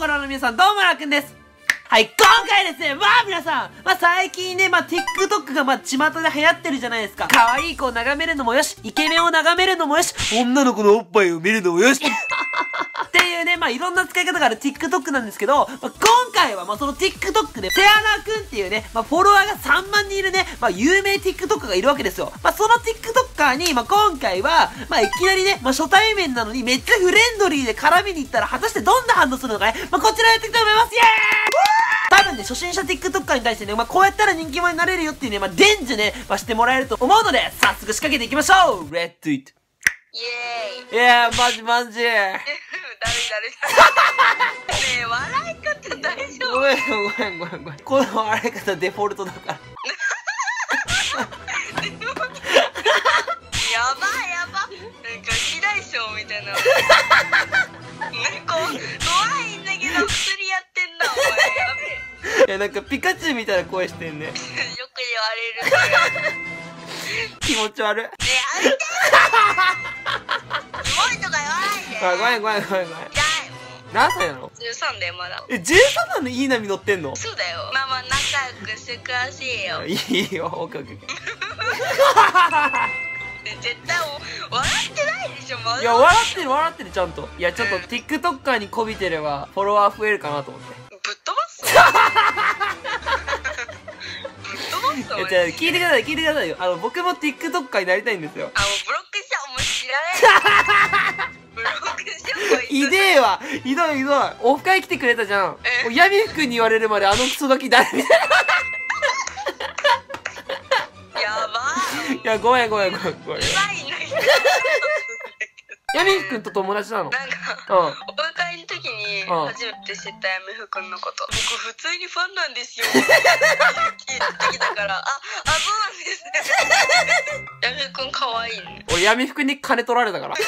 ご覧の皆さん、どうもらくんです。はい、今回ですね、皆さん、最近ね、TikTok が巷で流行ってるじゃないですか。可愛い子を眺めるのもよし、イケメンを眺めるのもよし、女の子のおっぱいを見るのもよし。っていうね、いろんな使い方がある TikTok なんですけど、今回はその TikTok で、セアナくんっていうね、フォロワーが3万人いるね、有名 TikToker がいるわけですよ。その TikToker に、今回は、いきなりね、初対面なのにめっちゃフレンドリーで絡みに行ったら、果たしてどんな反応するのかね、こちらやっていきたいと思います。イエーイ多分ね、初心者 TikToker に対してね、こうやったら人気者になれるよっていうね、伝授ね、してもらえると思うので、早速仕掛けていきましょう。レッドイット。 イエーイ。 いやー、マジ。 誰ねえ、笑い方大丈夫？ ごめん。この笑い方デフォルトだから。 やば。なんか、被害賞みたいな。怖いんだけど、薬やってんだ、お前。やべえ。 いや、なんかピカチュウみたいな声してんね。 よく言われる。 気持ち悪い。 やめてキモいとか言わないで。 ごめん。 いや、もう。 何歳なの 13だよ、まだ。 13なのにいい波乗ってんの？ そうだよ。仲良くしてくだしいよ。 いいよ、オッケー。 絶対笑ってないでしょ、まだ。 いや、笑ってる、ちゃんと。いや、ちょっと TikToker にこびてれば、フォロワー増えるかなと思って。 ぶっ飛ばすいや、じゃあ、聞いてくださいよ。僕も TikToker になりたいんですよ。 もうブロックしちゃう。もう知らない。ブロックしちゃう。 ひでえわ。ひどい。オフ会来てくれたじゃん。ヤミフ君に言われるまでクソガキ誰みたいな。 やばいや、ごめん。 うまいな。 ヤミフ君と友達なの？ なんか、オフ会の時に初めて知ったヤミフ君のこと。僕普通にファンなんですよ。聞いてきたから、そうなんですね。ヤミフ君可愛いね。 俺ヤミフ君に金取られたから。 ラー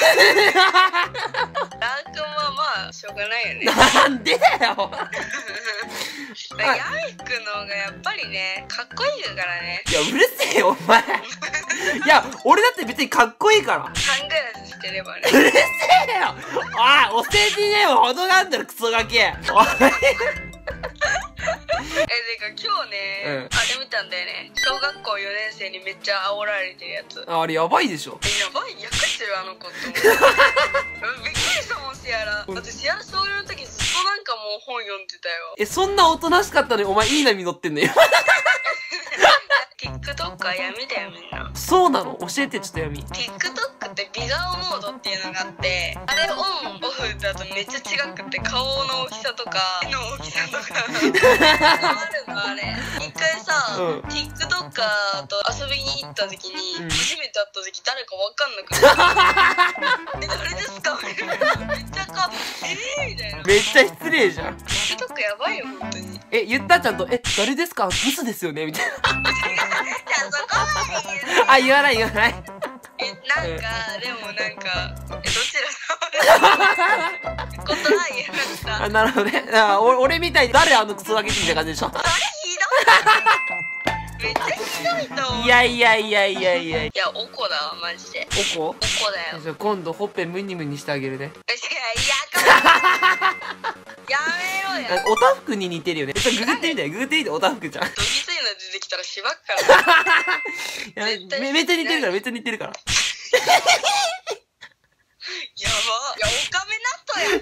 君はしょうがないよね。 なんでだよ。 ヤミフ君の方がやっぱりね、かっこいいからね。 いや、うるせえよ、お前。いや、俺だって別にかっこいいから。 サングラスしてればね。 うるせえよ。お世辞ねえよ、ほどがあんだろ、クソガキ。おい。 てか今日ね、あれ見たんだよね。小学校4年生にめっちゃ煽られてるやつ。 あれやばいでしょ。 やばい、役してるあの子って思う。びっくりしたもん、シアラ。だってシアラ小4の時ずっとなんかもう本読んでたよ。 そんなおとなしかったのにお前いい波乗ってんのよ。 TikToker 闇だよ、みんな。 そうなの？教えて、ちょっと闇。 TikTok って美顔モードっていうのがあって、あれオンオフだとめっちゃ違くて、顔の大きさとか手の大きさとか変わるの。あれ一回さ、TikToker と遊びに行った時に、初めて会った時誰か分かんなくて誰ですかみたいな。めっちゃみたいな。 めっちゃ失礼じゃん。 TikTok やばいよ、本当に。 言ったちゃんと、誰ですか？ブスですよねみたいな。 じゃあそこまで言わない。 なんか、でもなんか、どちら様ことは言えなかった。 なるほどね。俺みたいに誰クソガキみたいな感じでしょ。 あれひどい。めっちゃひどいと思う。 いや、 おこだわ、マジで。 おこだよ。 じゃあ今度ほっぺムニムニしてあげるね。 やめろよ。 おたふくに似てるよね。ググってみて、おたふくちゃん。 ドギツイの出てきたらしばっから。 めっちゃ似てるから。 やば。いや、オカメ納豆や。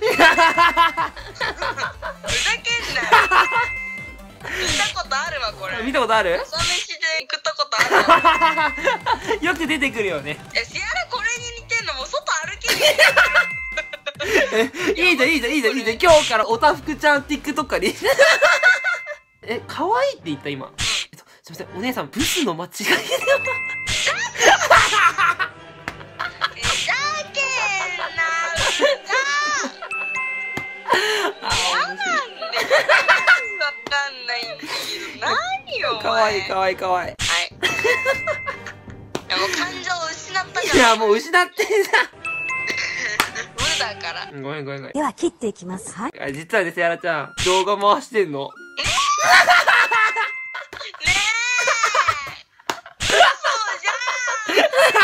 ふざけんなよ。見たことあるわ、これ。 見たことある？ 朝飯で食ったことある。 よく出てくるよね。 いや、シアラこれに似てんのもう外歩けいいじゃん。今日からおたふくちゃん TikToker に。可愛いって言った今。すいません、お姉さんブスの間違いだよ。かわいい。 はい。もう感情を失ったから。 いや、もう失ってんじゃん。 無だから。 ごめん。 では切っていきます。はい。 実はですね、やらちゃん、動画回してんの。 ねえ。嘘じゃん。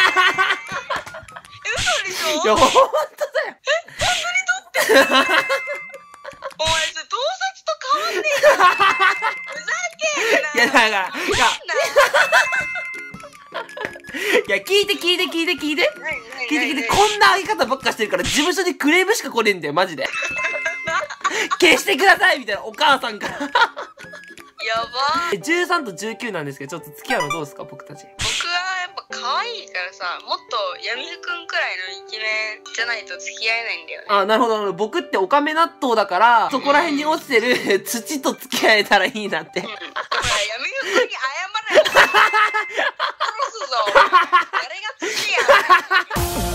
嘘でしょ。 いや、ほんとだよ。 本当に撮ってる。お前それや、だから、いや、聞いて。聞いて。こんな上げ方ばっかしてるから、事務所にクレームしか来ねえんだよ、マジで。消してくださいみたいな、お母さんから。 やばー。 13と19なんですけど、ちょっと付き合うのどうですか、僕たち。 僕はやっぱ可愛いからさ、もっと闇くんくらいのイケメンじゃないと付き合えないんだよね。 あ、なるほど。僕ってオカメ納豆だから、そこら辺に落ちてる土と付き合えたらいいなって。 だから闇くんに謝れよ。殺すぞ。誰が土や。